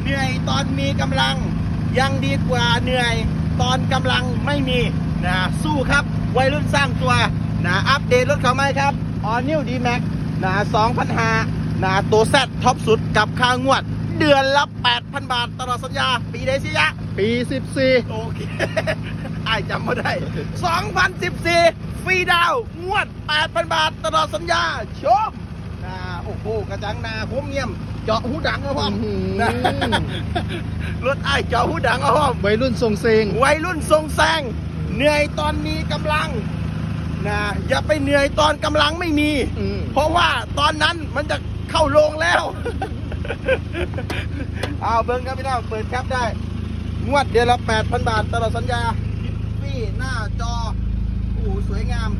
เหนื่อยตอนมีกำลังยังดีกว่าเหนื่อยตอนกำลังไม่มีนะสู้ครับวัยรุ่นสร้างตัวนะอัปเดตรถเขาไหมครับAll New D-Max นะ2,500นะตัวแซดท็อปสุดกับค่างวดเดือนละ 8,000 บาทตลอดสัญญาปีใดสิยะปี14 โอเคไอ้จำไม่ได้2014ฟรีดาวงวด 8,000 บาทตลอดสัญญาชมนะโอ้โหกระจังนาผมเงียบเจาะหูดังเอาพ่อนะรถไอ้เจาะหูดังเอาพ่อวัยรุ่นทรงเซงวัยรุ่นทรงแซงเหนื่อยตอนมีกำลังนะอย่าไปเหนื่อยตอนกำลังไม่มีเพราะว่าตอนนั้นมันจะเข้าโรงแล้วเอาเบิ้งครับพี่น้องเปิดแคปได้งวดเดือนละ 8,000 บาทตลอดสัญญาทิปฟี่หน้าจอโอ้สวยงาม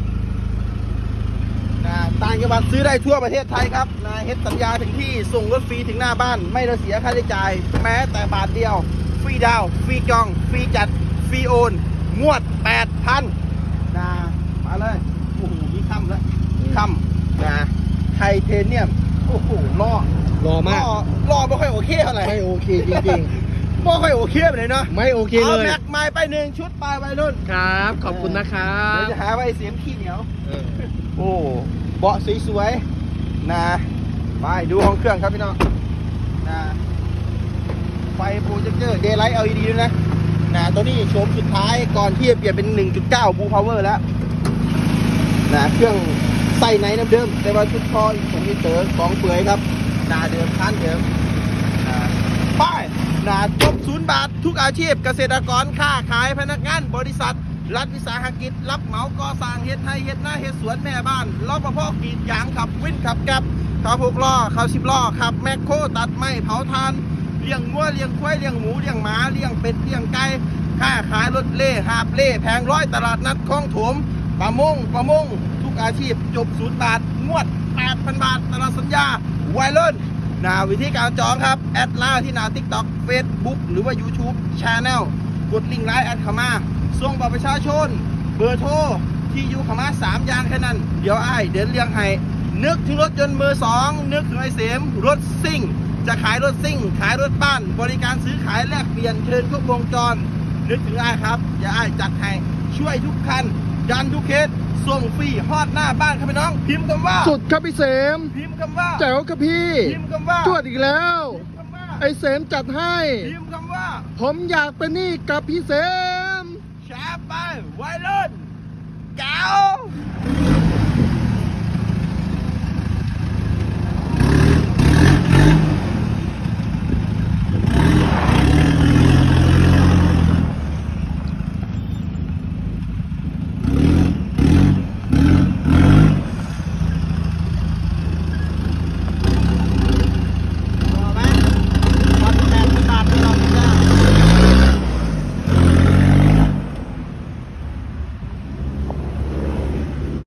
นะต่างจังหวัดซื้อได้ทั่วประเทศไทยครับนะเฮ็ดสัญญาถึงที่ส่งรถฟรีถึงหน้าบ้านไม่ต้องเสียค่าใช้จ่ายแม้แต่บาทเดียวฟรีดาวฟรีกล่องฟรีจัดฟรีโอนงวด 8,000 นะมาเลยโอ้โหนี่ค่ำแล้วค่ำนะไทเทเนียมโอ้โหรอมากรอไม่ค่อยโอเคเท่าไหร่ไม่โอเคจริงๆไม่ค่อยโอเคไปเลยเนาะไม่โอเคเลยเอาแม็กไม้ไป1ชุดไปวัยรุ่นครับขอบคุณนะครับเดี๋ยวจะหาไว้เสียมขี้เหนียวโอ้เบาะสวยๆนะไปดูห้องเครื่องครับพี่น้องนะไฟโปรเจคเตอร์เดย์ไลท์ LED ด้วยนะตัวนี้โฉมสุดท้ายก่อนที่จะเปลี่ยนเป็น 1.9 บูพาวเวอร์แล้วนะเครื่องใส่ในน้ำเดิมแต่ว่าชุดคอผมมีเต๋อของเปื่อยครับหน้าเดิมคันเดิมป้ายนะจบ0 บาททุกอาชีพเกษตรกรค้าขายพนักงานบริษัทรัฐวิสาหกิจรับเหมาก่อสร้างเฮ็ดไร่เฮ็ดนาเฮ็ดสวนแม่บ้านรปภกรีดยางขับวินขับแกร็บขับ6 ล้อขับ10 ล้อขับแมคโครตัดไม้เผาถ่านเลี้ยงวัวเลี้ยงควายเลี้ยงหมูเลี้ยงหมาเลี้ยงเป็ดเลี้ยงไก่ค้าขายรถเล่หาบเล่แผงร้อยตลาดนัดคลองถมประมงทุกอาชีพจบ0 บาทงวด 8,000 บาทตลอดสัญญาวัยรุ่นนะวิธีการจองครับแอดไลน์ที่หน้า TikTok Facebook หรือว่า YouTube Channel กดลิงก์ไลน์แอดเข้ามาส่งบัตรประชาชนเบอร์โทรที่อยู่เข้ามา3 อย่างแค่นั้นเดี๋ยวเดินเรียงให้นึกถึงรถยนต์มือ 2นึกถึงไอ้เสมรถซิ่งจะขายรถซิ่งขายรถบ้านบริการซื้อขายแลกเปลี่ยนเชิญทุกวงจรนึกถึงครับอย่าจัดให้ช่วยทุกคันยันทุกเคสส่งฟรีฮอดหน้าบ้านครับพี่น้องพิมพ์คำว่าสุดครับพี่เสมพิมพ์คำว่าแจ๋วครับพี่พิมพ์คำว่าจวดอีกแล้วไอ้เสมจัดให้พิมพ์คำว่าผมอยากเป็นนี่กับพี่เสมแชร์ไปวัยรุ่นเก๋า